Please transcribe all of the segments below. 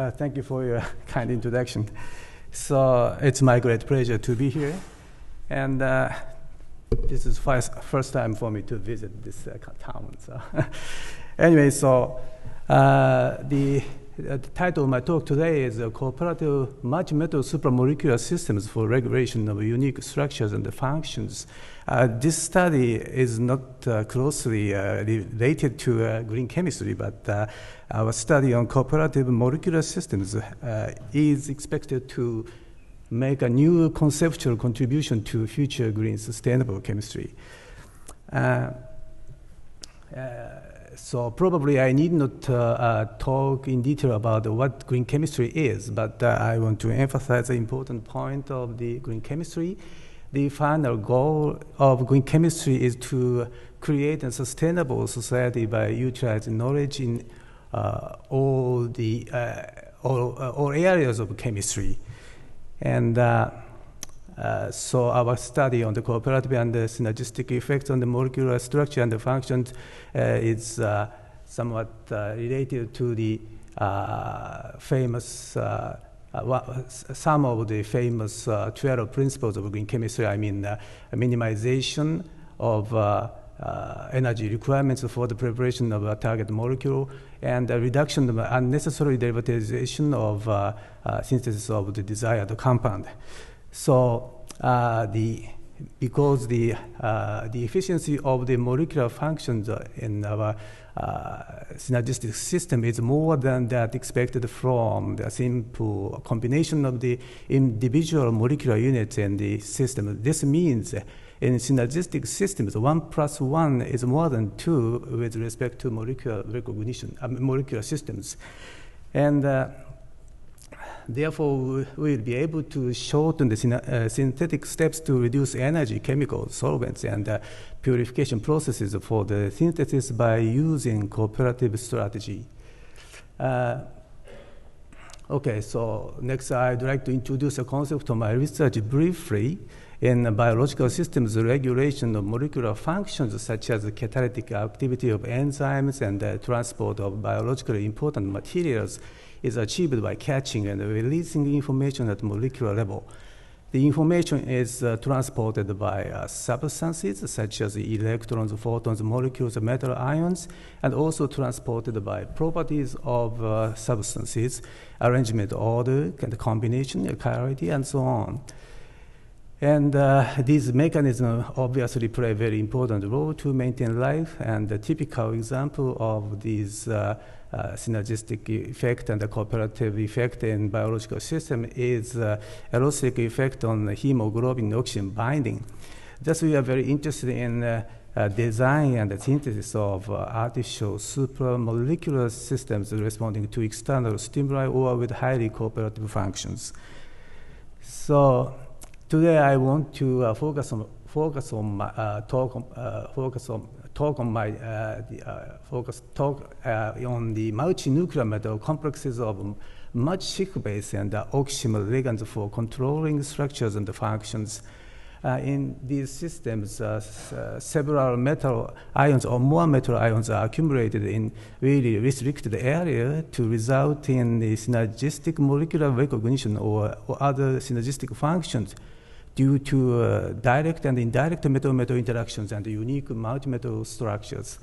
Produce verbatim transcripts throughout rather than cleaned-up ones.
Uh, thank you for your kind introduction. So it's my great pleasure to be here. And uh, this is first, first time for me to visit this uh, town. So anyway, so uh, the, uh, the title of my talk today is uh, Cooperative Multi-Metal Supramolecular Systems for Regulation of Unique Structures and Functions. Uh, this study is not uh, closely uh, related to uh, green chemistry, but uh, our study on cooperative molecular systems uh, is expected to make a new conceptual contribution to future green sustainable chemistry. Uh, uh, so probably I need not uh, uh, talk in detail about what green chemistry is, but uh, I want to emphasize the important point of the green chemistry. The final goal of green chemistry is to create a sustainable society by utilizing knowledge in uh, all the uh, all, uh, all areas of chemistry. And uh, uh, so our study on the cooperative and the synergistic effects on the molecular structure and the functions uh, is uh, somewhat uh, related to the uh, famous uh, Uh, well, some of the famous uh, twelve principles of green chemistry. I mean, uh, minimization of uh, uh, energy requirements for the preparation of a target molecule, and a reduction of unnecessary derivatization of uh, uh, synthesis of the desired compound. So, uh, the because the uh, the efficiency of the molecular functions in our Uh, synergistic system is more than that expected from the simple combination of the individual molecular units in the system. This means in synergistic systems, one plus one is more than two with respect to molecular recognition, uh, molecular systems. And uh, therefore, we will be able to shorten the uh, synthetic steps to reduce energy, chemicals, solvents, and uh, purification processes for the synthesis by using cooperative strategy. Uh, okay, so next I'd like to introduce a concept of my research briefly in biological systems regulation of molecular functions such as the catalytic activity of enzymes and the transport of biologically important materials is achieved by catching and releasing information at molecular level. The information is uh, transported by uh, substances such as electrons, photons, molecules, metal ions, and also transported by properties of uh, substances, arrangement, order, and combination, chirality, and so on. And uh, these mechanisms obviously play a very important role to maintain life, and the typical example of these uh, uh, synergistic effect and the cooperative effect in biological system is uh, allosteric effect on the hemoglobin oxygen binding. Thus, we are very interested in uh, uh, design and the synthesis of uh, artificial supramolecular systems responding to external stimuli or with highly cooperative functions. So, today I want to uh, focus on focus on my uh, talk uh, focus on talk on my uh, the, uh, focus talk uh, on the multinuclear metal complexes of much thick base and uh, oximal ligands for controlling structures and the functions. Uh, in these systems, uh, s uh, several metal ions or more metal ions are accumulated in really restricted area to result in the synergistic molecular recognition or, or other synergistic functions due to uh, direct and indirect metal-metal interactions and unique multi-metal structures.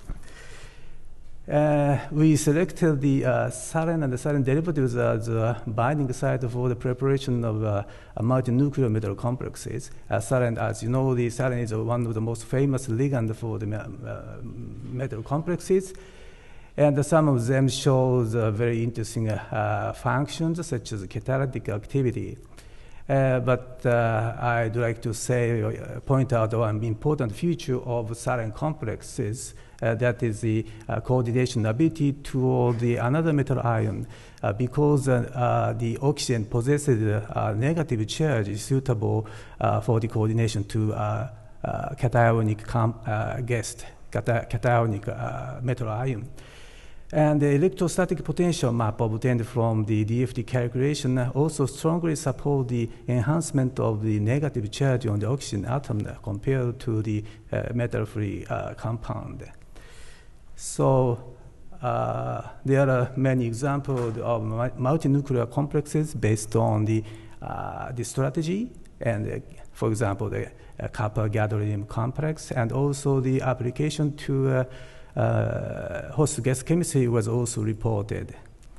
Uh, we selected the uh, silane and the silane derivatives as a binding site for the preparation of uh, multinuclear metal complexes. Uh, silane, as you know, the silane is one of the most famous ligands for the uh, metal complexes. And some of them show uh, very interesting uh, functions, such as catalytic activity. Uh, but uh, I'd like to say, uh, point out one important feature of silane complexes, uh, that is the uh, coordination ability toward the another metal ion, uh, because uh, uh, the oxygen possesses a negative charge suitable uh, for the coordination to uh, uh, cationic uh, guest, cata cationic uh, metal ion. And the electrostatic potential map obtained from the D F T calculation also strongly support the enhancement of the negative charge on the oxygen atom compared to the uh, metal-free uh, compound. So uh, there are many examples of multinuclear complexes based on the, uh, the strategy, and uh, for example, the uh, copper gadolinium complex, and also the application to uh, uh, host gas chemistry was also reported.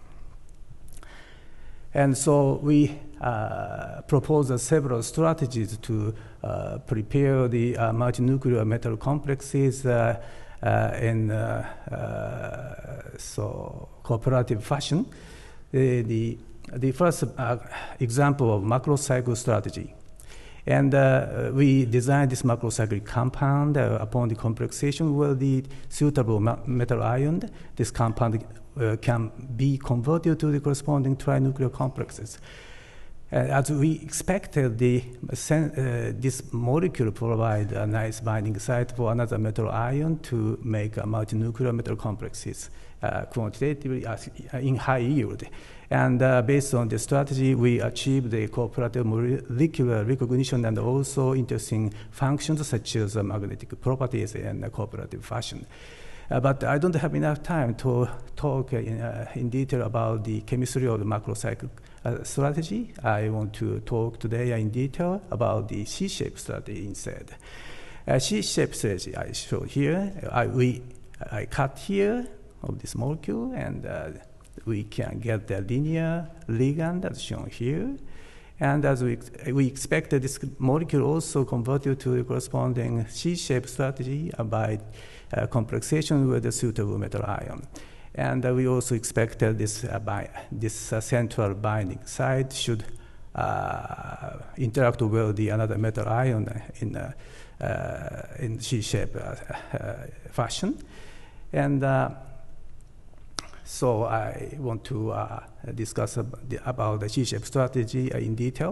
And so we uh, proposed uh, several strategies to uh, prepare the uh, multinuclear metal complexes uh, uh, in uh, uh, so cooperative fashion. The, the, the first uh, example of macrocycle strategy. And uh, we designed this macrocyclic compound uh, upon the complexation will the suitable metal ion. This compound uh, can be converted to the corresponding trinuclear complexes. Uh, as we expected, the, uh, this molecule provide a nice binding site for another metal ion to make a multinuclear metal complexes uh, quantitatively uh, in high yield. And uh, based on the strategy, we achieved the cooperative molecular recognition and also interesting functions such as uh, magnetic properties in a cooperative fashion. Uh, but I don't have enough time to talk in, uh, in detail about the chemistry of the macrocyclic uh, strategy. I want to talk today in detail about the C-shape strategy instead. Uh, C-shape strategy I show here. I, we, I cut here of this molecule, and uh, we can get the linear ligand as shown here. And as we, we expected, this molecule also converted to the corresponding C-shape strategy by uh, complexation with a suitable metal ion. And uh, we also expected this, uh, by, this uh, central binding site should uh, interact with the another metal ion in, uh, uh, in C-shape uh, uh, fashion. And uh, So I want to uh, discuss ab the, about the C-shape strategy uh, in detail.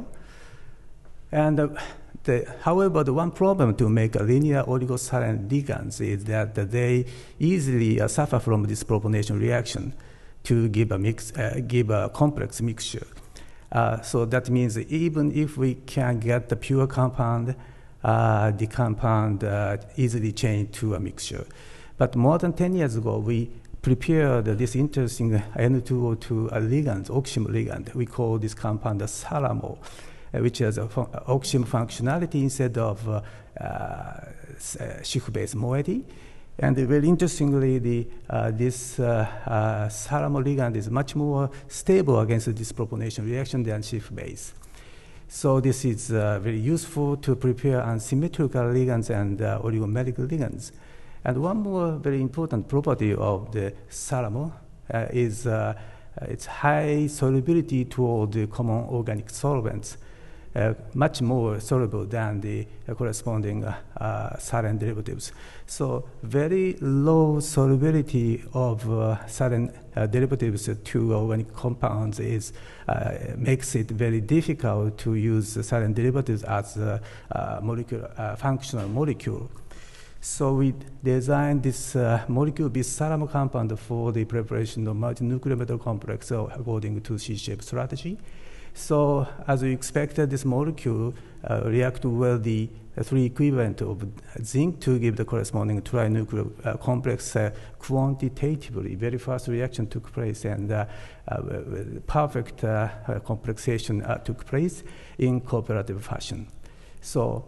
And uh, the, however, the one problem to make a linear oligosilane ligands is that uh, they easily uh, suffer from this protonation reaction to give a mix, uh, give a complex mixture. Uh, so that means that even if we can get the pure compound, uh, the compound uh, easily changed to a mixture. But more than ten years ago, we prepared this interesting N two O two ligand, oxime ligand. We call this compound a silanol, uh, which has a fun oxime functionality instead of uh, uh, Schiff-based moiety. And very interestingly, the, uh, this uh, uh, silanol ligand is much more stable against this protonation reaction than Schiff-base. So this is uh, very useful to prepare unsymmetrical ligands and uh, oligomeric ligands. And one more very important property of the silanol uh, is uh, its high solubility toward the common organic solvents, uh, much more soluble than the uh, corresponding uh, uh, silane derivatives. So very low solubility of uh, silane uh, derivatives to organic compounds is, uh, makes it very difficult to use silane derivatives as a uh, molecular, uh, functional molecule. So we designed this uh, molecule-based silanol compound for the preparation of multinuclear metal complex uh, according to C-shape strategy. So as we expected, this molecule uh, react with the uh, three equivalent of zinc to give the corresponding trinuclear uh, complex uh, quantitatively. Very fast reaction took place, and uh, uh, perfect uh, uh, complexation uh, took place in cooperative fashion. So.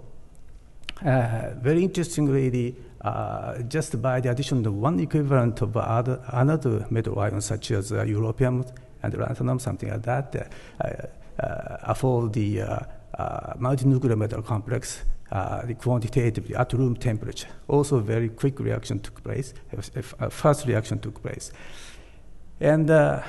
Uh, very interestingly, the, uh, just by the addition of one equivalent of other, another metal ion, such as uh, europium and lanthanum, something like that, uh, uh, afford the uh, uh, multinuclear metal complex uh, the quantitatively at room temperature. Also, very quick reaction took place. A fast reaction took place, and uh,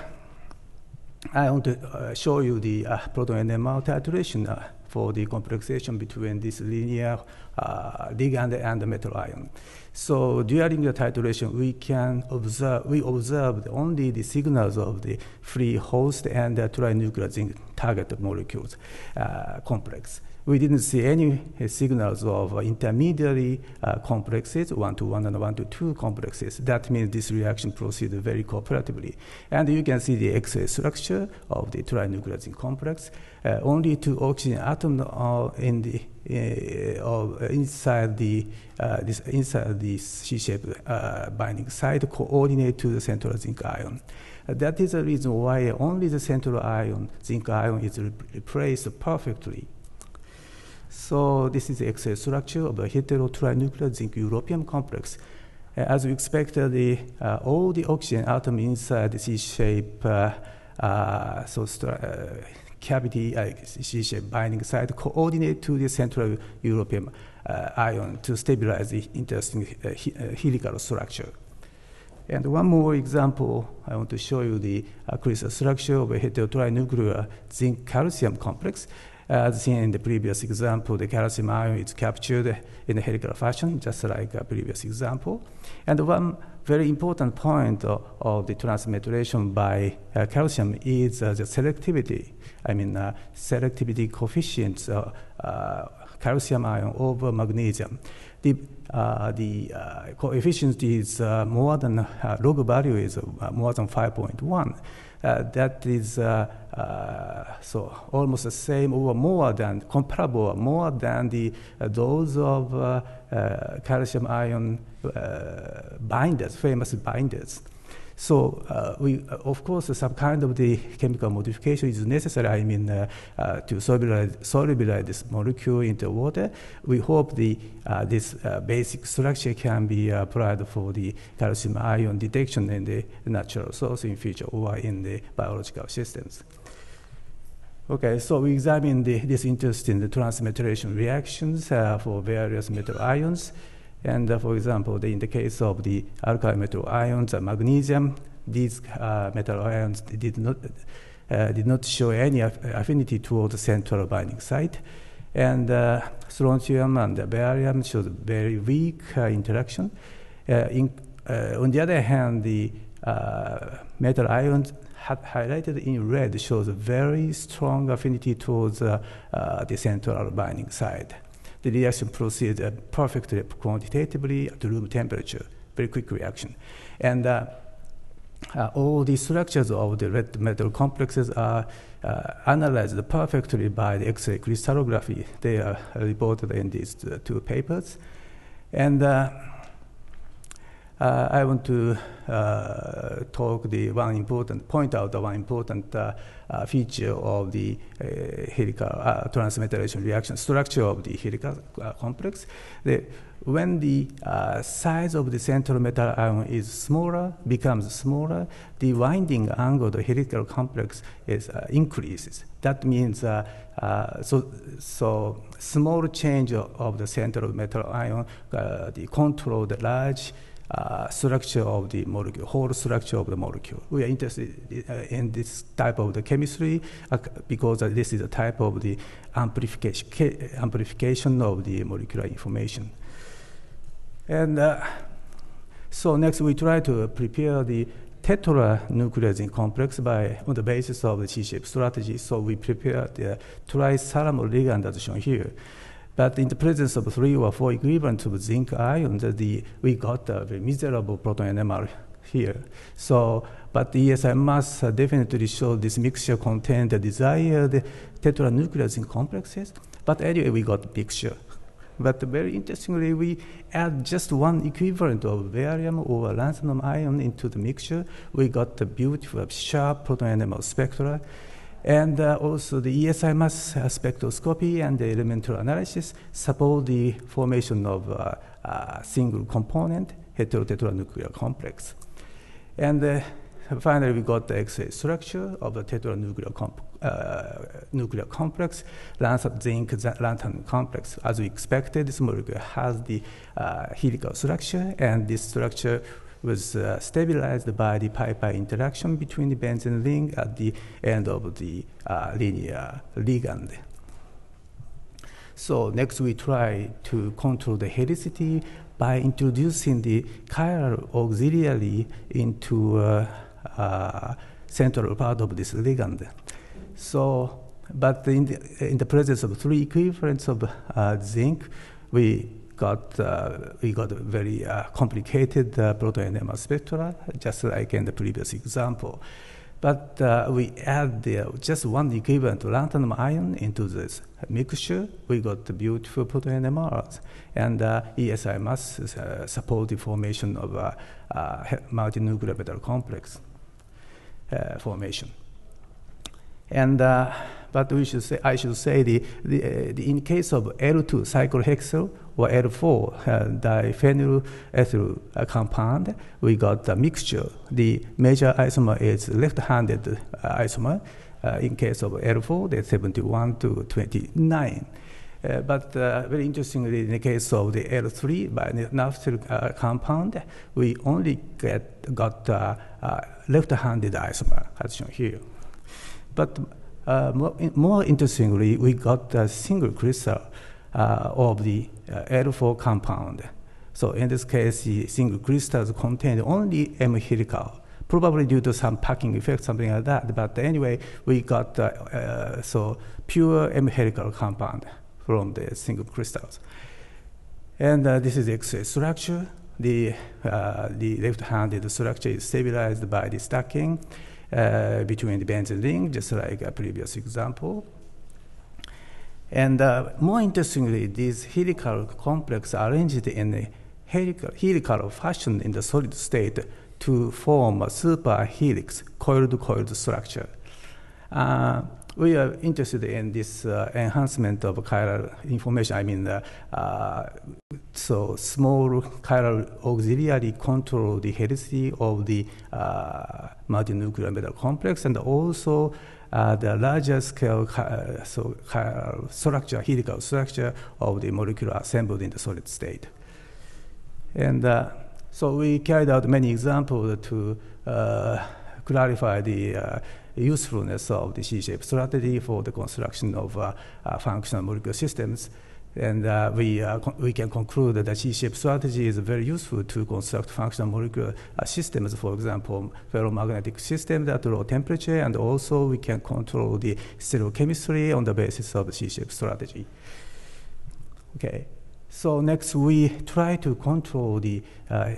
I want to uh, show you the uh, proton N M R titration uh, for the complexation between this linear uh, ligand and the metal ion. So during the titration, we can observe, we observed only the signals of the free host and the trinuclear zinc target molecules uh, complex. we didn't see any uh, signals of uh, intermediary uh, complexes, one to one and one to two complexes. That means this reaction proceeds very cooperatively. And you can see the X-ray structure of the trinuclear zinc complex. Uh, only two oxygen atoms are in the uh, or inside the uh, this inside this C-shaped uh, binding site coordinate to the central zinc ion. Uh, that is the reason why only the central ion, zinc ion, is re replaced perfectly. So this is the X-ray structure of the hetero-trinuclear zinc-europium complex. Uh, as we expected, the, uh, all the oxygen atoms inside the C-shape uh, uh, so uh, cavity, uh, C-shape binding site coordinate to the central europium uh, ion to stabilize the interesting uh, he uh, helical structure. And one more example, I want to show you the uh, crystal structure of a hetero-trinuclear zinc-calcium complex. As seen in the previous example, the calcium ion is captured in a helical fashion, just like a previous example. And one very important point of, of the transmaturation by uh, calcium is uh, the selectivity. I mean, uh, selectivity coefficients of uh, calcium ion over magnesium. The, uh, the uh, coefficient is uh, more than, uh, log value is uh, more than five point one. Uh, that is uh, uh, so almost the same or more than, comparable, more than the uh, those of uh, uh, calcium ion uh, binders, famous binders. So uh, we, uh, of course, some kind of the chemical modification is necessary. I mean, uh, uh, to solubilize, solubilize this molecule into water. We hope the uh, this uh, basic structure can be applied for the calcium ion detection in the natural source in future or in the biological systems. Okay, so we examine the, this interest in the transmaturation reactions uh, for various metal ions. And uh, for example, the, in the case of the alkyl metal ions, uh, magnesium, these uh, metal ions did not, uh, did not show any aff affinity toward the central binding site. And uh, strontium and uh, barium showed very weak uh, interaction. Uh, in, uh, on the other hand, the uh, metal ions highlighted in red shows a very strong affinity towards uh, uh, the central binding site. The reaction proceeds uh, perfectly quantitatively at room temperature, very quick reaction. And uh, uh, all the structures of the red metal complexes are uh, analyzed perfectly by the X-ray crystallography. They are reported in these uh, two papers. And uh, uh, I want to uh, talk the one important, point out the one important uh, Uh, feature of the uh, helical uh, transmaturation reaction structure of the helical uh, complex. The, when the uh, size of the central metal ion is smaller, becomes smaller, the winding angle of the helical complex is uh, increases. That means uh, uh, so so small change of, of the central metal ion, uh, the control the large Uh, structure of the molecule, whole structure of the molecule. We are interested uh, in this type of the chemistry uh, because uh, this is a type of the amplification, amplification of the molecular information. And uh, so next we try to prepare the tetranuclear zinc complex by on the basis of the C-shape strategy. So we prepare the trisalamol ligand as shown here. But in the presence of three or four equivalents of zinc ions, the, we got a very miserable proton N M R here. So, but the E S I mass uh, definitely showed this mixture contained the desired tetranuclear zinc complexes. But anyway, we got mixture. But very interestingly, we add just one equivalent of barium or lanthanum ion into the mixture. We got the beautiful, sharp proton N M R spectra. And uh, also the E S I mass uh, spectroscopy and the elemental analysis support the formation of uh, a single component heterotetranuclear complex. And uh, finally, we got the X-ray structure of the tetranuclear comp uh, nuclear complex, lanthanum zinc lanthanum complex. As we expected, this molecule has the uh, helical structure, and this structure was uh, stabilized by the pi-pi interaction between the benzene ring at the end of the uh, linear ligand. So next we try to control the helicity by introducing the chiral auxiliary into uh, uh, central part of this ligand. So but in the, in the presence of three equivalents of uh, zinc, we got uh, we got a very uh, complicated uh, proton-NMR spectra, just like in the previous example. But uh, we add the, just one equivalent lanthanum ion into this mixture. We got the beautiful proton-N M Rs. And uh, E S I masses uh, support the formation of a uh, uh, multinuclear metal complex uh, formation. And uh, but we should say, I should say, the, the, uh, the in case of L two cyclohexyl or L four uh, diphenyl ethyl uh, compound, we got a mixture. The major isomer is left-handed uh, isomer. Uh, in case of L four, they're seventy-one to twenty-nine. Uh, but uh, very interestingly, in the case of the L three by naphthyl uh, compound, we only get got uh, uh, left-handed isomer, as shown here. But uh, more, more interestingly, we got a single crystal uh, of the uh, L four compound. So in this case, the single crystals contain only M helical, probably due to some packing effect, something like that. But anyway, we got uh, uh, so pure M helical compound from the single crystals. And uh, this is the X-ray structure. The, uh, the left-handed structure is stabilized by the stacking Uh, between the benzene ring, just like a previous example. And uh, more interestingly, these helical complexes are arranged in a helical, helical fashion in the solid state to form a super helix, coiled-coiled structure. Uh, we are interested in this uh, enhancement of chiral information. I mean, uh, uh, so small chiral auxiliary control the helicity of the uh, multinuclear metal complex, and also uh, the larger scale uh, so chiral structure, helical structure of the molecule assembled in the solid state. And uh, so we carried out many examples to uh, clarify the uh, usefulness of the C-shape strategy for the construction of uh, uh, functional molecular systems. And uh, we, uh, we can conclude that the C-shape strategy is very useful to construct functional molecular uh, systems, for example, ferromagnetic systems at low temperature, and also we can control the stereochemistry on the basis of the C-shape strategy. Okay. So next, we try to control the uh,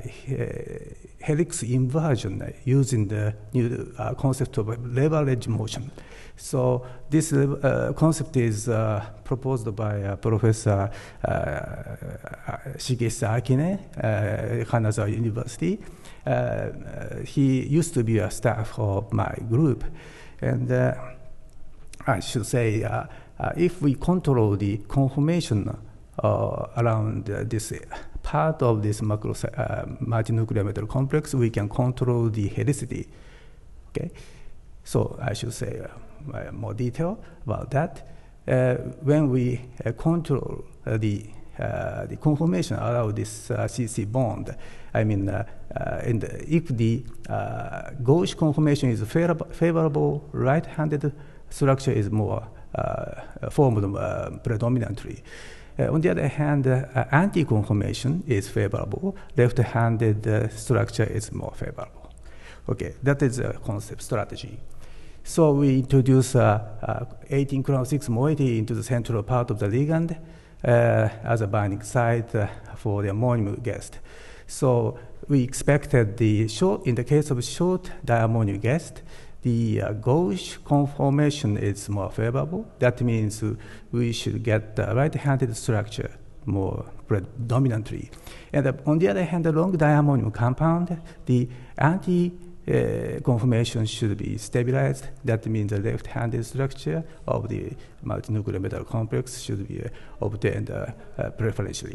helix inversion using the new uh, concept of leverage motion. So this uh, concept is uh, proposed by uh, Professor uh, Shigeshi Akine, uh, Kanazawa University. Uh, he used to be a staff of my group. And uh, I should say, uh, uh, if we control the conformation Uh, around uh, this part of this macro uh, multinuclear metal complex, we can control the helicity. Okay, so I should say uh, more detail about that. Uh, when we uh, control uh, the uh, the conformation around this uh, C C bond, I mean, uh, uh, in the, if the uh, gauge conformation is favorable, favorable right-handed structure is more uh, formed uh, predominantly. Uh, on the other hand, uh, anti-conformation is favorable. Left-handed uh, structure is more favorable. Okay, that is a concept strategy. So we introduce uh, uh, eighteen colon six moiety into the central part of the ligand uh, as a binding site uh, for the ammonium guest. So we expected the short, in the case of short diammonium guest, the uh, gauge conformation is more favorable. That means uh, we should get the right-handed structure more predominantly. And uh, on the other hand, the long diammonium compound, the anti-conformation uh, should be stabilized. That means the left-handed structure of the multinuclear metal complex should be uh, obtained uh, uh, preferentially.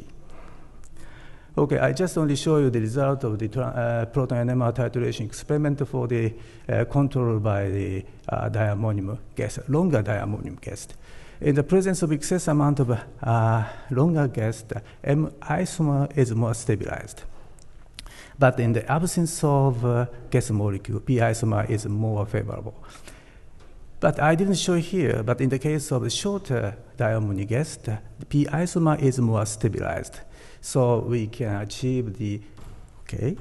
Okay, I just only show you the result of the uh, proton-N M R titration experiment for the uh, control by the uh, diammonium gas, longer diammonium gas. In the presence of excess amount of uh, longer gas, the M isomer is more stabilized. But in the absence of uh, gas molecule, P isomer is more favorable. But I didn't show here, but in the case of the shorter diammonium gas, the P isomer is more stabilized. So we can achieve the okay,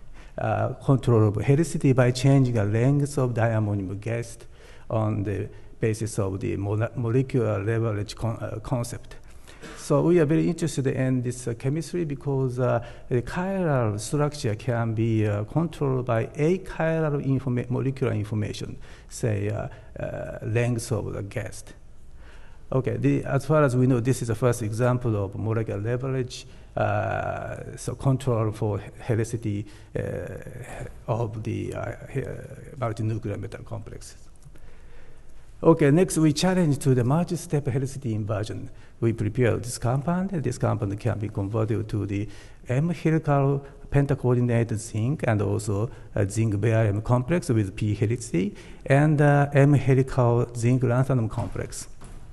uh, control of helicity by changing the length of diammonium gas on the basis of the mo molecular leverage con uh, concept. So we are very interested in this uh, chemistry because uh, the chiral structure can be uh, controlled by achiral informa molecular information, say uh, uh, length of the gas. Okay, the, as far as we know, this is the first example of molecular leverage, uh, so control for helicity uh, of the uh, multinuclear metal complexes. Okay, next we challenge to the multi-step helicity inversion. We prepare this compound. This compound can be converted to the M-helical pentacoordinate zinc and also a zinc barium complex with p helicity and uh, M-helical zinc lanthanum complex.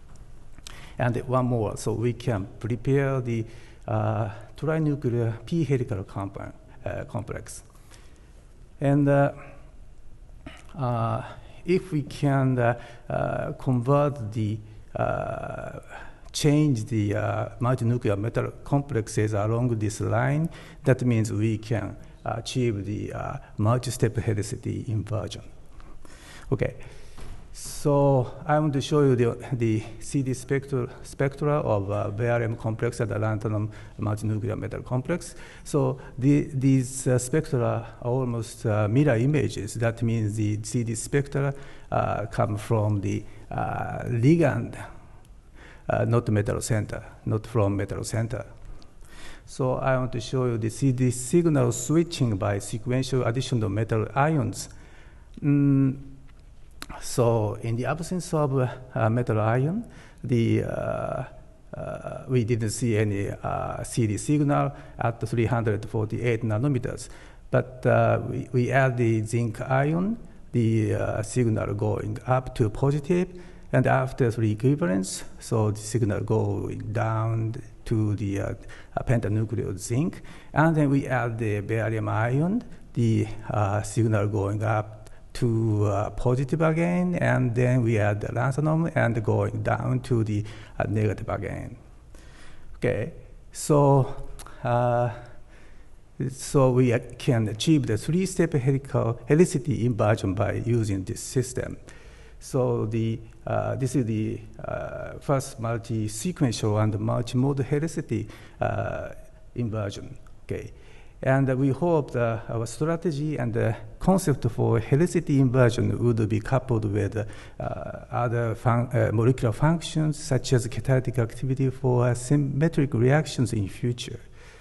And one more, so we can prepare the uh, trinuclear p-helical compound uh, complex. And uh, uh, if we can uh, uh, convert the, uh, change the uh, multinuclear metal complexes along this line, that means we can achieve the uh, multi-step helicity inversion. Okay, so I want to show you the, the C D spectra, spectra of uh, barium complex and the lanthanum multinuclear metal complex. So the, these uh, spectra are almost uh, mirror images. That means the C D spectra uh, come from the uh, ligand, uh, not metal center, not from metal center. So I want to show you the C D signal switching by sequential addition of metal ions. Mm, So in the absence of uh, metal ion, the, uh, uh, we didn't see any uh, C D signal at three hundred forty-eight nanometers. But uh, we, we add the zinc ion, the uh, signal going up to positive, and after three equivalents, so the signal going down to the uh, pentanuclear zinc. And then we add the barium ion, the uh, signal going up to uh, positive again, and then we add the lanthanum and going down to the uh, negative again. Okay, so uh, so we can achieve the three-step helical helicity inversion by using this system. So the uh, this is the uh, first multi-sequential and multimodal helicity uh, inversion. Okay. And uh, we hope that our strategy and the concept for helicity inversion would be coupled with uh, other fun uh, molecular functions such as catalytic activity for uh, symmetric reactions in future.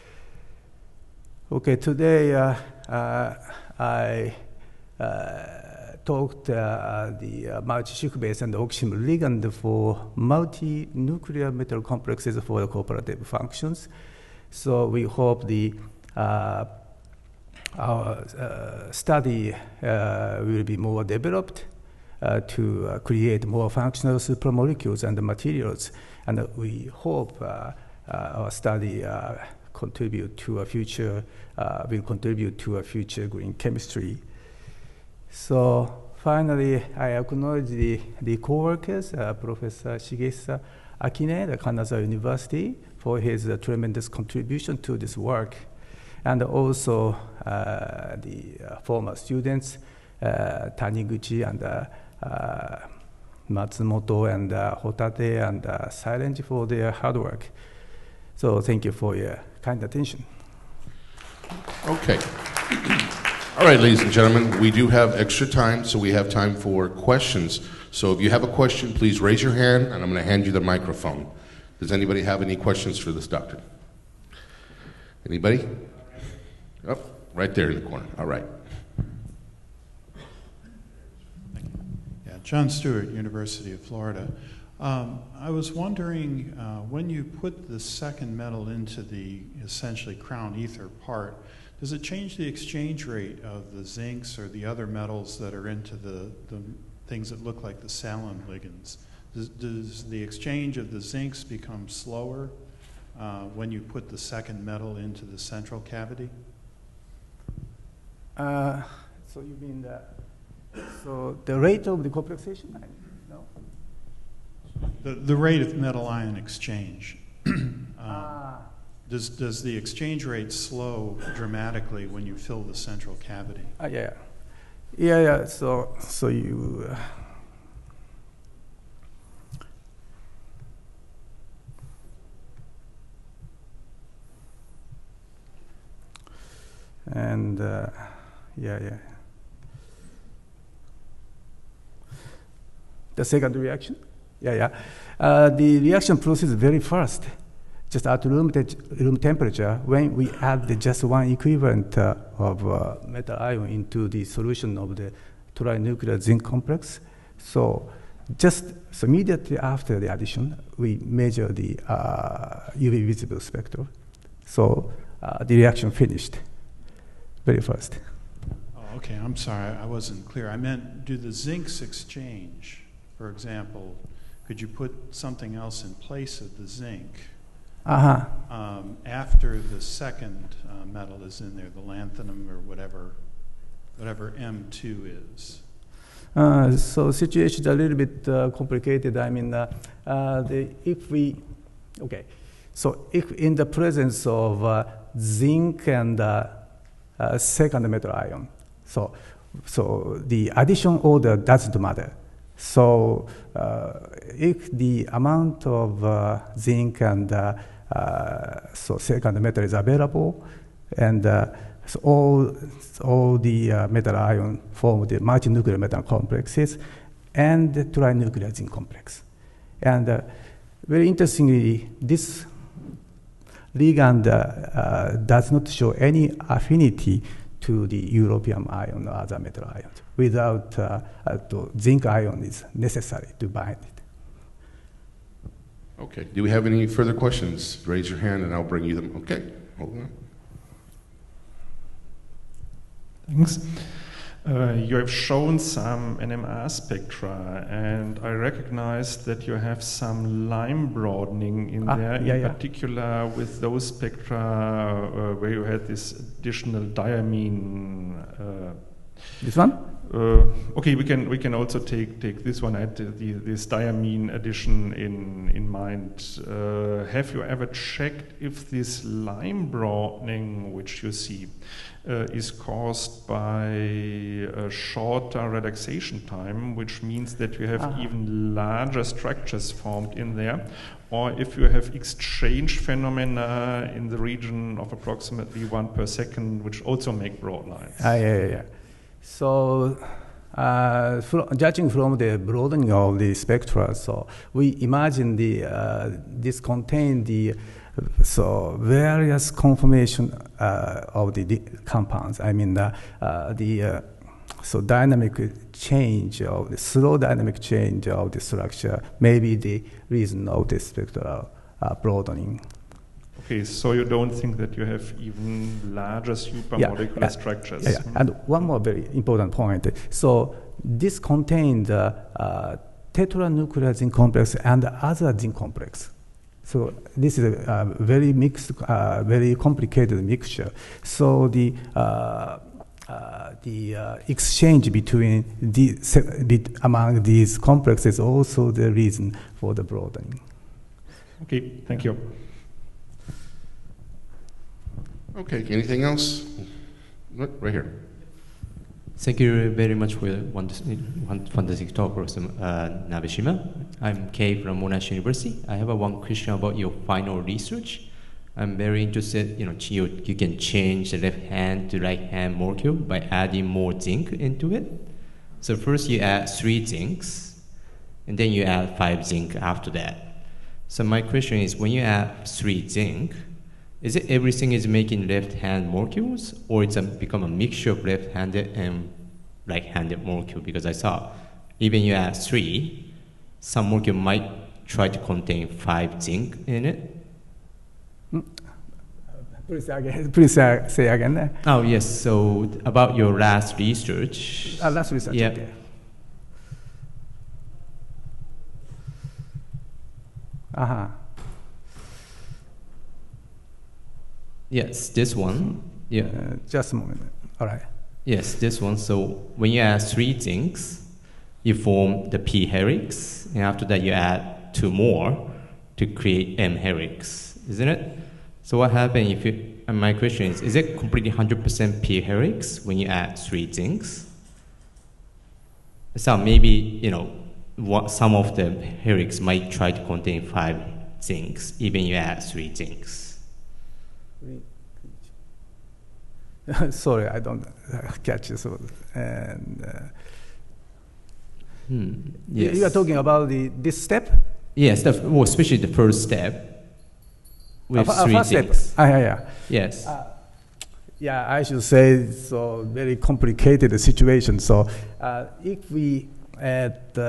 Okay, today uh, uh, I uh, talked uh, the uh, multi-Schick base and oxygen ligand for multi-nuclear metal complexes for the cooperative functions. So we hope the Uh, our uh, study uh, will be more developed uh, to uh, create more functional supramolecules and materials, and uh, we hope uh, uh, our study uh, contribute to a future uh, will contribute to a future green chemistry. So finally, I acknowledge the, the co-workers, uh, Professor Shigesa Akine, the Kanazawa University, for his uh, tremendous contribution to this work. And also uh, the uh, former students, uh, Taniguchi and uh, uh, Matsumoto and uh, Hotate and uh, Silenge for their hard work. So thank you for your kind attention. Okay. All right, ladies and gentlemen, we do have extra time, so we have time for questions. So if you have a question, please raise your hand, and I'm going to hand you the microphone. Does anybody have any questions for this doctor? Anybody? Oh, right there in the corner. All right. Yeah, John Stewart, University of Florida. Um, I was wondering, uh, when you put the second metal into the essentially crown ether part, does it change the exchange rate of the zincs or the other metals that are into the, the things that look like the silane ligands? Does, does the exchange of the zincs become slower uh, when you put the second metal into the central cavity? Uh, so you mean that, so the rate of the complexation? No. The, the rate of metal ion exchange. um, ah. does, does the exchange rate slow dramatically when you fill the central cavity? Uh, yeah. Yeah, yeah, so, so you, uh, And uh, yeah, yeah. The second reaction? Yeah, yeah. Uh, the reaction process is very fast. Just at room, te room temperature, when we add the just one equivalent uh, of uh, metal ion into the solution of the trinuclear zinc complex, so just so immediately after the addition, we measure the uh, U V visible spectrum. So uh, the reaction finished very fast. Oh, okay, I'm sorry, I wasn't clear. I meant, do the zincs exchange? For example, could you put something else in place of the zinc? Uh-huh. Um, after the second uh, metal is in there, the lanthanum or whatever, whatever M two is. Uh, so situation is a little bit uh, complicated. I mean, uh, uh, the, if we, okay, so if in the presence of uh, zinc and uh, uh, second metal ion, so so the addition order doesn't matter. So uh, if the amount of uh, zinc and uh, uh, so second metal is available, and uh, so all all the uh, metal ion form the multinuclear metal complexes and the trinuclear zinc complex. And uh, very interestingly, this ligand uh, uh, does not show any affinity to the europium ion or other metal ions. Without uh, uh, the zinc ion is necessary to bind it. Okay. Do we have any further questions? Raise your hand and I'll bring you them. Okay. Hold on. Thanks. Uh, you have shown some N M R spectra, and I recognize that you have some line broadening in ah, there, yeah, in yeah. particular with those spectra uh, where you had this additional diamine. Uh, This one? Uh, okay, we can we can also take take this one at the, the, this diamine addition in in mind. Uh, have you ever checked if this line broadening, which you see, uh, is caused by a shorter relaxation time, which means that you have uh-huh. even larger structures formed in there, or if you have exchange phenomena in the region of approximately one per second, which also make broad lines? Ah, yeah, yeah, yeah. So, uh, fro judging from the broadening of the spectra, so we imagine the uh, this contain the so various conformation uh, of the, the compounds. I mean the uh, the uh, so dynamic change of the slow dynamic change of the structure may be the reason of the spectral uh, broadening. Okay, so you don't think that you have even larger supramolecular yeah, yeah, structures? Yeah, yeah. Mm-hmm. And one more very important point. So this contains the uh, tetranuclear zinc complex and other zinc complex. So this is a uh, very mixed, uh, very complicated mixture. So the uh, uh, the uh, exchange between the among these complexes is also the reason for the broadening. Okay, thank you. Okay, anything else? Right here. Thank you very much for the fantastic talk, Professor uh, Nabeshima. I'm Kei from Monash University. I have a one question about your final research. I'm very interested, you know, you, you can change the left hand to right hand molecule by adding more zinc into it. So first you add three zincs, and then you add five zinc after that. So my question is, when you add three zinc, is it everything is making left-hand molecules, or it's a, become a mixture of left-handed and right-handed molecule? Because I saw even you add three, some molecule might try to contain five zinc in it. Mm. Please say again. Please say, say again. Oh yes. So about your last research. Uh, last research. Yeah. Okay. Uh huh. Yes, this one. Yeah. Uh, just a moment. All right. Yes, this one. So when you add three zincs, you form the p helix, and after that you add two more to create m helix, isn't it? So what happens if you? And my question is: is it completely one hundred percent p helix when you add three zincs? So maybe you know what, some of the helix might try to contain five zincs, even you add three zincs. Sorry, I don't catch this. And uh, Hmm. you- Yes. you are talking about the this step. Yes, the, well, especially the first step with Uh, f- uh, three first step. things. Ah, yeah, yeah. Yes. Uh, yeah, I should say so very complicated situation. So uh, if we add uh,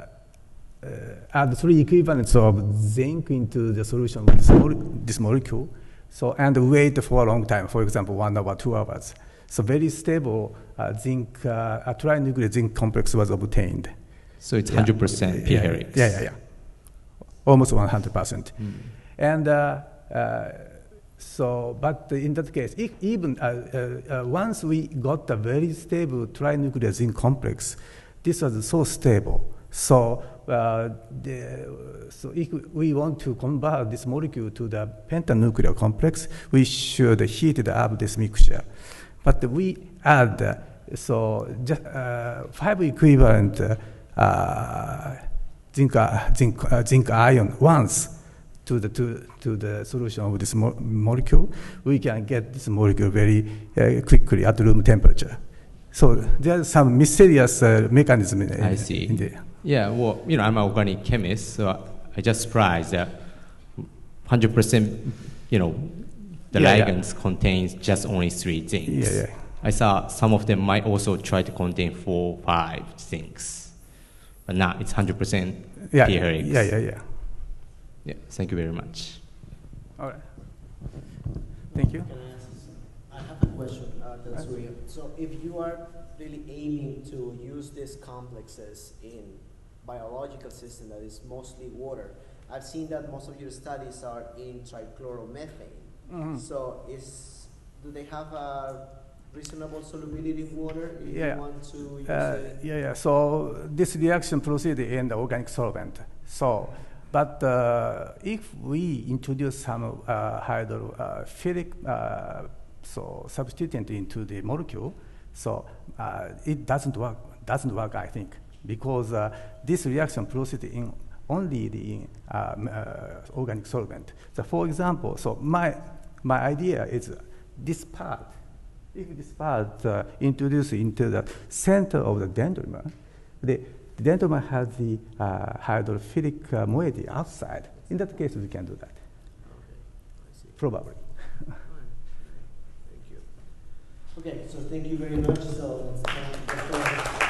uh, add three equivalents of zinc into the solution with this, mole- this molecule, so and wait for a long time, for example, one hour, two hours. So very stable uh, zinc, uh, a trinuclear zinc complex was obtained. So it's Yeah. one hundred percent Yeah, p-herix. Yeah, yeah, yeah. Almost one hundred percent. Mm. And uh, uh, so, but in that case, if even uh, uh, uh, once we got a very stable trinuclear zinc complex, this was so stable. So, uh, the, so if we want to convert this molecule to the pentanuclear complex, we should heat up this mixture. But we add uh, so just, uh, five equivalent uh, uh, zinc, uh, zinc, uh, zinc ion once to the to, to the solution of this mo molecule, we can get this molecule very uh, quickly at room temperature. So there's some mysterious uh, mechanism in, I in, see. in there. Yeah, well, you know, I'm an organic chemist, so I just surprised that one hundred percent, you know, the Yeah, yeah. ligands contains just only three zincs. Yeah, yeah. I saw some of them might also try to contain four, five zincs, but not. It's one hundred percent Yeah, p-herix. yeah, yeah, yeah. Yeah, thank you very much. All right. Thank you. Can I ask you some- I have a question, uh, Tatsuya. So if you are really aiming to use these complexes in biological system that is mostly water, I've seen that most of your studies are in trichloromethane. Mhm. So is, do they have a reasonable solubility in water if Yeah. you want to use Uh, it? yeah, yeah. So this reaction proceeds in the organic solvent. So, but uh, if we introduce some uh, hydrophilic uh, so substituent into the molecule, so uh, it doesn't work. Doesn't work, I think, because uh, this reaction proceeds in only the um, uh, organic solvent. So, for example, so my my idea is this part. If this part uh, introduced into the center of the dendrimer, the, the dendrimer has the uh, hydrophilic uh, moiety outside. In that case, we can do that. Okay, I see. Probably. All right. Thank you. Okay, so thank you very much. So let's, uh, let's go ahead.